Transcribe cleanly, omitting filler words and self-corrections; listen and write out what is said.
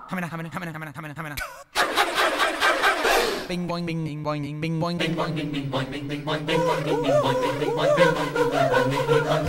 Bing boing bing bing boing bing boing bing boing bing boing bing boing bing boing bing boing bing boing bing boing bing boing bing boing bing boing bing boing